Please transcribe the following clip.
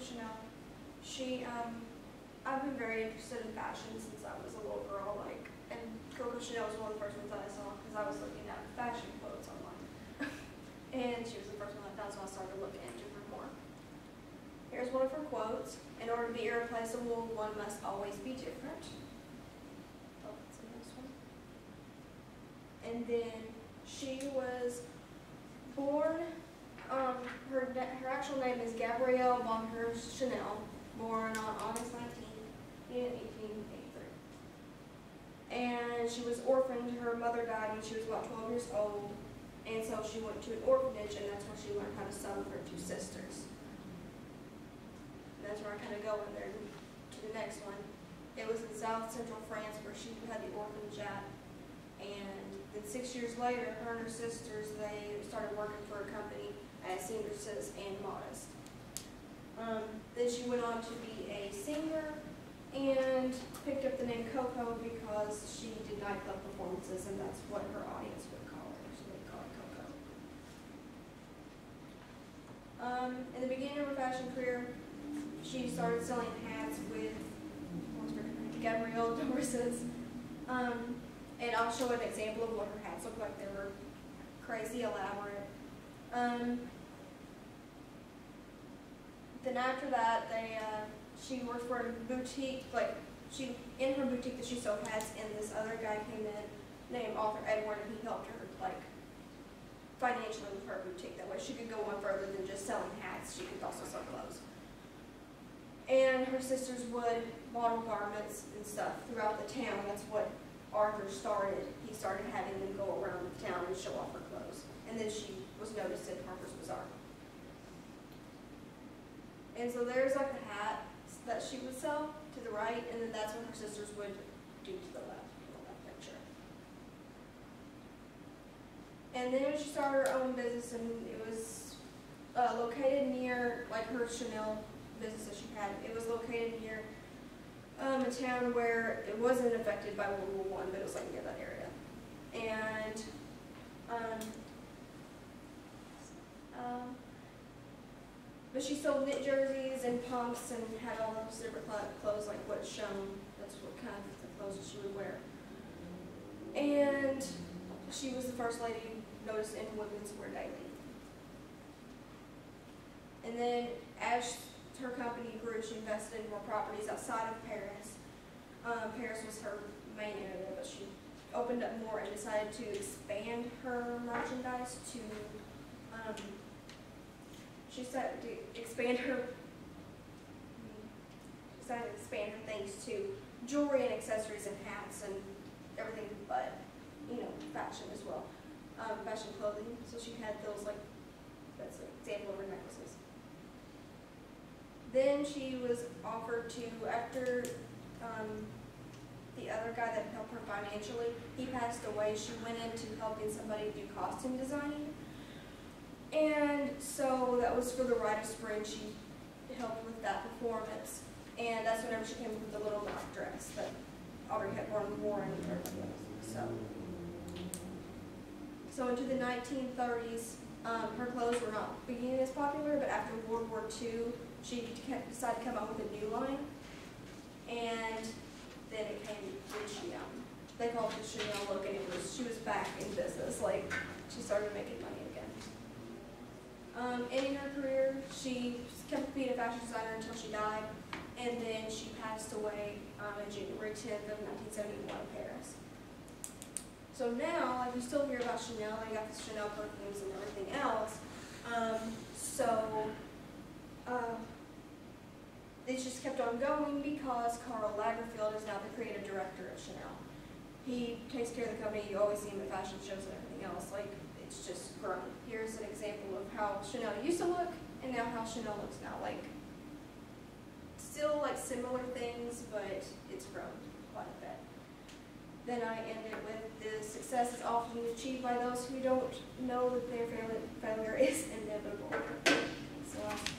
Chanel. I've been very interested in fashion since I was a little girl, and Coco Chanel was one of the first ones that I saw because I was looking at fashion clothes online. And she was the first one I found, so I started looking into her more. Here's one of her quotes. In order to be irreplaceable, one must always be different. Oh, that's the next one. And then she was born, her actual name is Gabrielle Bonheur Chanel, born on August 19th in 1883. And she was orphaned. Her mother died when she was about 12 years old, and so she went to an orphanage, and that's where she learned how to sew with her two sisters. And that's where I kind of go in there to the next one. It was in South Central France where she had the orphanage at. And then 6 years later, her and her sisters, they started working for a company as seamstresses and modest. Then she went on to be a singer and picked up the name Coco because she did nightclub performances, and that's what her audience would call her, so they call her Coco. In the beginning of her fashion career, she started selling hats with Gabrielle Doris's. And I'll show an example of what her hats look like. They were crazy elaborate. Then after that, she worked for a boutique. In her boutique that she sold hats, and this other guy came in named Arthur Edward, and he helped her financially with her boutique. That way, she could go on further than just selling hats. She could also sell clothes. And her sisters would model garments and stuff throughout the town. That's what Arthur started. He started having them go around the town and show off her clothes. And then she was noticed at Harper's Bazaar. And so there's the hat that she would sell to the right, and then that's what her sisters would do to the left in that picture. And then she started her own business, and it was located near, her Chanel business that she had. It was located near a town where it wasn't affected by World War I, but it was near that area. And but she sold knit jerseys and pumps and had all those different clothes, like what's shown. That's what kind of the clothes that she would wear. And she was the first lady noticed in Women's Wear Daily. And then as her company grew, she invested in more properties outside of Paris. Paris was her main area, but she opened up more and decided to expand her merchandise to, she decided to expand her things to jewelry and accessories and hats and everything but, fashion as well. Fashion clothing. So she had those, that's an example of her necklaces. Then she was offered to, after the other guy that helped her financially, he passed away, she went into helping somebody do costume designing. And so that was for the Rite of Spring. She helped with that performance. And that's whenever she came up with the little black dress that Audrey Hepburn wore and everybody else. So into the 1930s, her clothes were not beginning as popular, but after World War II, she decided to come up with a new line, and then it came with Chanel. They called it the Chanel look, and she was back in business. She started making money again. Ending her career, she kept being a fashion designer until she died, and then she passed away on January 10th of 1971 in Paris. So now, you still hear about Chanel. They got the Chanel perfumes and everything else. It just kept on going because Karl Lagerfeld is now the creative director of Chanel. He takes care of the company. You always see him at fashion shows and everything else. It's just grown. Here's an example of how Chanel used to look and now how Chanel looks now. Still similar things, but it's grown quite a bit. Then I ended with the success is often achieved by those who don't know that their failure is inevitable. So